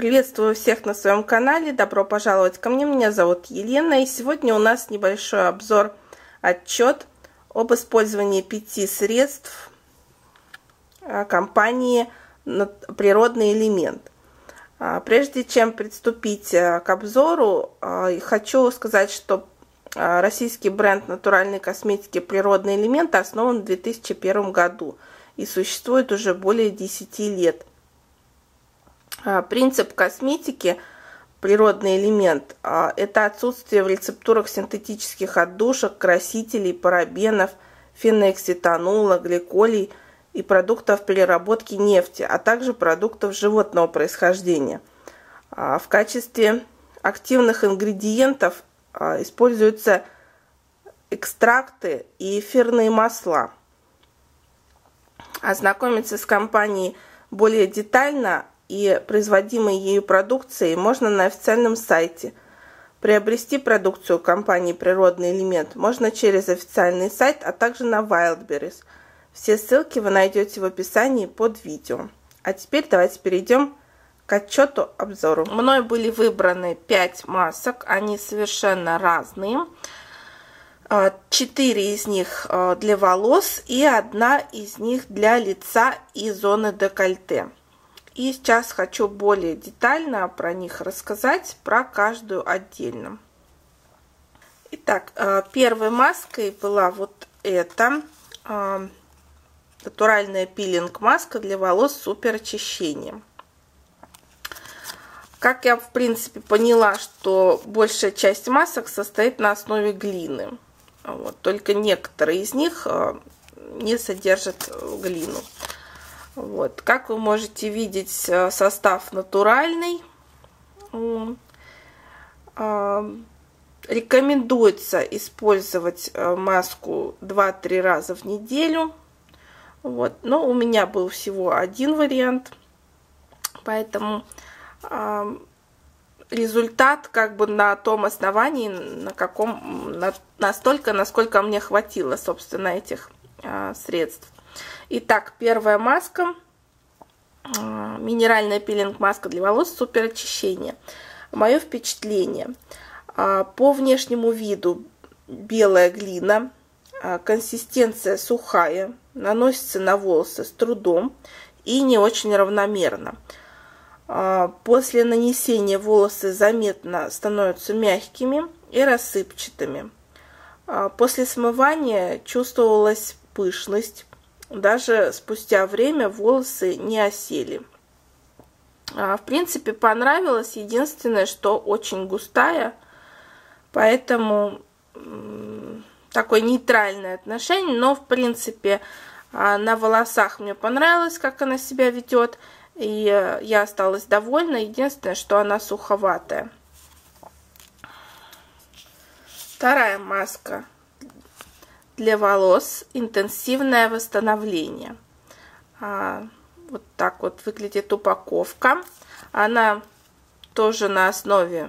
Приветствую всех на своем канале, добро пожаловать ко мне, меня зовут Елена, и сегодня у нас небольшой обзор, отчет об использовании 5 средств компании «Природный элемент». Прежде чем приступить к обзору, хочу сказать, что российский бренд натуральной косметики «Природный элемент» основан в 2001 году и существует уже более 10 лет. Принцип косметики «Природный элемент» – это отсутствие в рецептурах синтетических отдушек, красителей, парабенов, феноксетанола, гликолей и продуктов переработки нефти, а также продуктов животного происхождения. В качестве активных ингредиентов используются экстракты и эфирные масла. Ознакомиться с компанией более детально и производимой ею продукцией можно на официальном сайте. Приобрести продукцию компании «Природный элемент» можно через официальный сайт, а также на Wildberries. Все ссылки вы найдете в описании под видео. А теперь давайте перейдем к отчету обзору. Мной были выбраны 5 масок, они совершенно разные. 4 из них для волос и 1 из них для лица и зоны декольте. И сейчас хочу более детально про них рассказать, про каждую отдельно. Итак, первой маской была вот эта натуральная пилинг-маска для волос с супер очищением. Как я в принципе поняла, что большая часть масок состоит на основе глины. Вот, только некоторые из них не содержат глину. Вот, как вы можете видеть, состав натуральный. Рекомендуется использовать маску 2-3 раза в неделю. Вот, но у меня был всего один вариант, поэтому результат как бы на том основании, настолько, насколько мне хватило, собственно, этих средств. Итак, первая маска, минеральная пилинг-маска для волос супер очищение. Мое впечатление: по внешнему виду белая глина, консистенция сухая, наносится на волосы с трудом и не очень равномерно. После нанесения волосы заметно становятся мягкими и рассыпчатыми. После смывания чувствовалась пышность. Даже спустя время волосы не осели. В принципе, понравилось. Единственное, что очень густая, поэтому такое нейтральное отношение. Но, в принципе, на волосах мне понравилось, как она себя ведет. И я осталась довольна. Единственное, что она суховатая. Вторая маска для волос интенсивное восстановление. Вот так вот выглядит упаковка. Она тоже на основе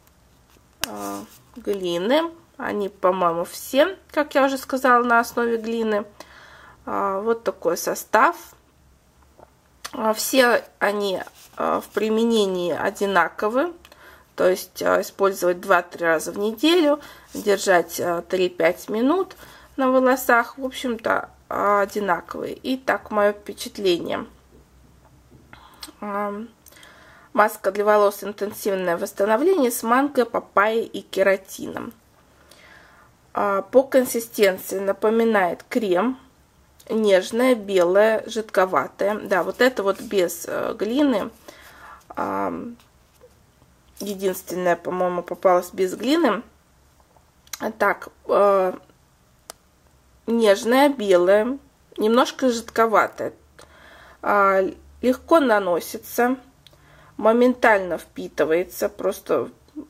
глины. Они, по-моему, все, как я уже сказала, на основе глины. Вот такой состав. Все они в применении одинаковы. То есть использовать 2-3 раза в неделю, держать 3-5 минут на волосах, в общем-то, одинаковые. Итак, мое впечатление. Маска для волос интенсивное восстановление с манго, папайей и кератином. По консистенции напоминает крем. Нежная, белая, жидковатая. Да, вот это вот без глины. Единственное, по-моему, попалось без глины. Так, нежная, белая, немножко жидковатая, легко наносится, моментально впитывается, просто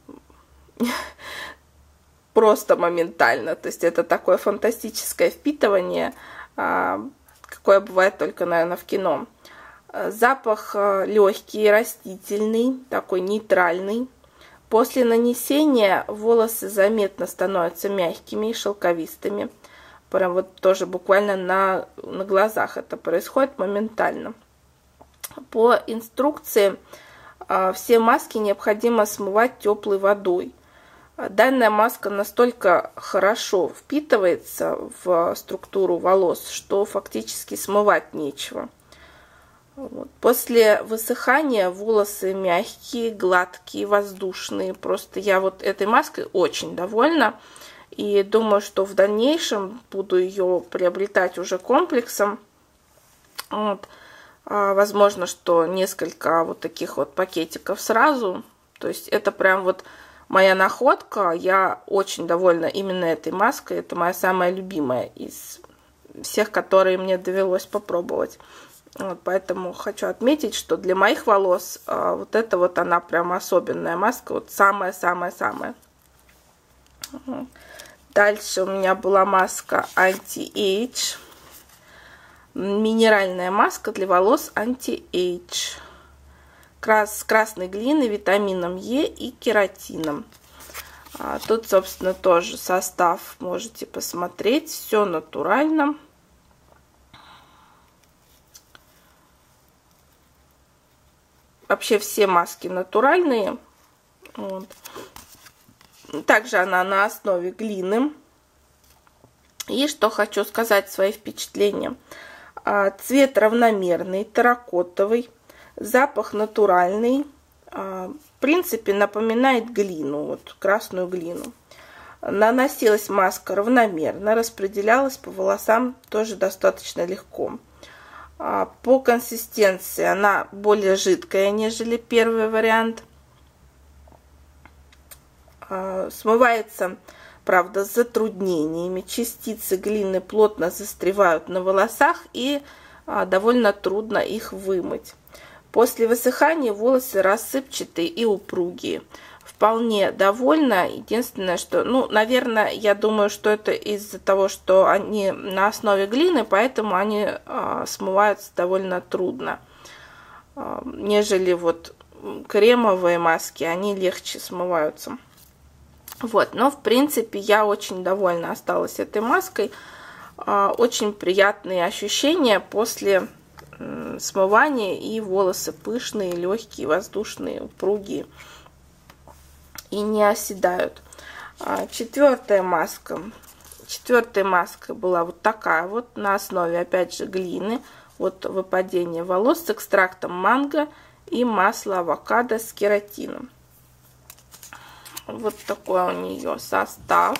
моментально. То есть это такое фантастическое впитывание, какое бывает только, наверное, в кино. Запах легкий, растительный, такой нейтральный. После нанесения волосы заметно становятся мягкими и шелковистыми. Прям вот тоже буквально на глазах это происходит моментально. По инструкции все маски необходимо смывать теплой водой. Данная маска настолько хорошо впитывается в структуру волос, что фактически смывать нечего. Вот. После высыхания волосы мягкие, гладкие, воздушные. Просто я вот этой маской очень довольна. И думаю, что в дальнейшем буду ее приобретать уже комплексом. Вот. Возможно, что несколько вот таких вот пакетиков сразу. То есть это прям вот моя находка. Я очень довольна именно этой маской. Это моя самая любимая из всех, которые мне довелось попробовать. Вот, поэтому хочу отметить, что для моих волос вот эта вот она прям особенная маска. Вот самая-самая-самая. Дальше у меня была маска Anti-Age. Минеральная маска для волос Anti-Age. С красной глиной, витамином Е и кератином. Тут, собственно, тоже состав можете посмотреть. Все натурально. Вообще все маски натуральные. Вот. Также она на основе глины. И что хочу сказать, свои впечатления. Цвет равномерный, терракотовый. Запах натуральный. В принципе, напоминает глину, вот красную глину. Наносилась маска равномерно, распределялась по волосам тоже достаточно легко. По консистенции она более жидкая, нежели первый вариант. Смывается, правда, с затруднениями. Частицы глины плотно застревают на волосах и довольно трудно их вымыть. После высыхания волосы рассыпчатые и упругие. Вполне довольна. Единственное, что, ну, наверное, я думаю, что это из-за того, что они на основе глины, поэтому они смываются довольно трудно. Нежели вот кремовые маски, они легче смываются. Вот, но в принципе я очень довольна осталась этой маской. Очень приятные ощущения после смывания, и волосы пышные, легкие, воздушные, упругие и не оседают. Четвертая маска. Четвертая маска была вот такая вот, на основе, опять же, глины. Вот выпадение волос с экстрактом манго и масла авокадо с кератином. Вот такой у нее состав.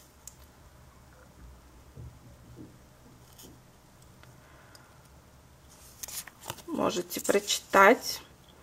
Можете прочитать.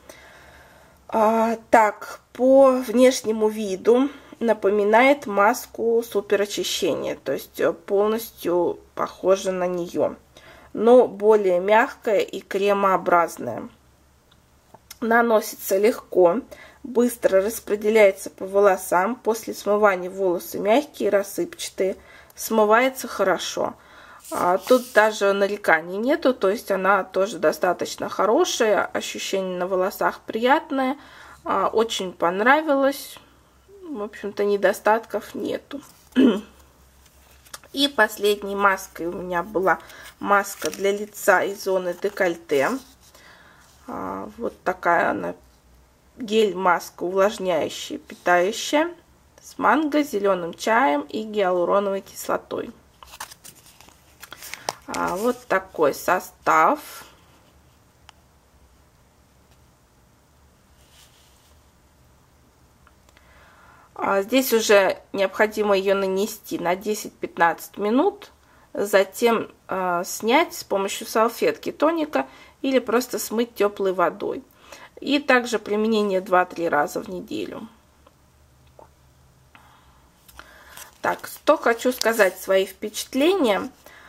Так, по внешнему виду напоминает маску суперочищения, то есть полностью похожа на нее, но более мягкая и кремообразная. Наносится легко, быстро распределяется по волосам. После смывания волосы мягкие, рассыпчатые, смывается хорошо. Тут даже нареканий нету, то есть она тоже достаточно хорошая, ощущение на волосах приятное, очень понравилось, в общем-то недостатков нету. И последней маской у меня была маска для лица из зоны декольте. Вот такая она, гель-маска увлажняющая, питающая, с манго, зеленым чаем и гиалуроновой кислотой. Вот такой состав. Здесь уже необходимо ее нанести на 10-15 минут, затем снять с помощью салфетки тоника или просто смыть теплой водой. И также применение 2-3 раза в неделю. Так, что хочу сказать, свои впечатления.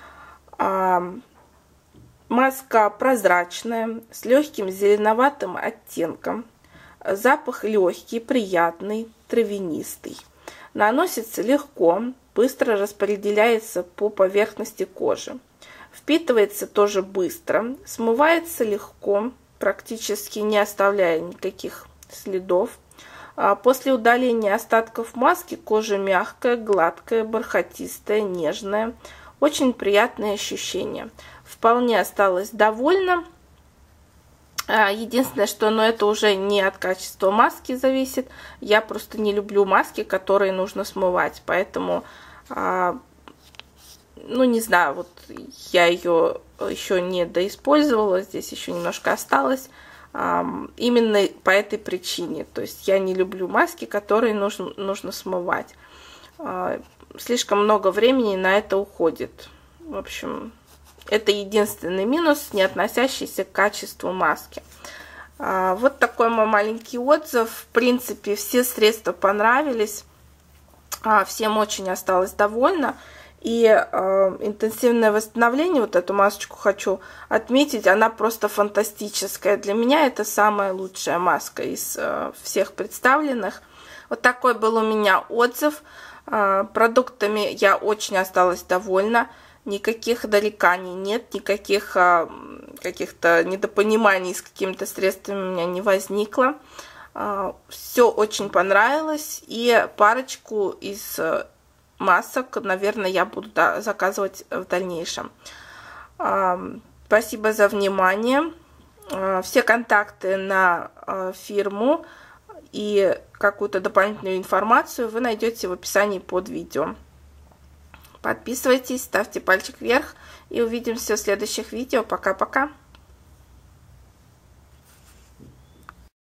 Маска прозрачная, с легким зеленоватым оттенком. Запах легкий, приятный, травянистый. Наносится легко, быстро распределяется по поверхности кожи. Впитывается тоже быстро, смывается легко, практически не оставляя никаких следов. После удаления остатков маски кожа мягкая, гладкая, бархатистая, нежная. Очень приятные ощущения. Вполне осталась довольна. Единственное, что это уже не от качества маски зависит. Я просто не люблю маски, которые нужно смывать. Поэтому, не знаю, вот я ее еще не доиспользовала. Здесь еще немножко осталось. Именно по этой причине. То есть я не люблю маски, которые нужно смывать. Слишком много времени на это уходит. В общем, это единственный минус, не относящийся к качеству маски. Вот такой мой маленький отзыв. В принципе, все средства понравились. Всем очень осталось довольна. И интенсивное восстановление, вот эту масочку хочу отметить, она просто фантастическая. Для меня это самая лучшая маска из всех представленных. Вот такой был у меня отзыв. Продуктами я очень осталась довольна. Никаких дореканий нет, никаких каких-то недопониманий с какими-то средствами у меня не возникло. Все очень понравилось. И парочку из масок, наверное, я буду заказывать в дальнейшем. Спасибо за внимание. Все контакты на фирму и какую-то дополнительную информацию вы найдете в описании под видео. Подписывайтесь, ставьте пальчик вверх и увидимся в следующих видео. Пока-пока!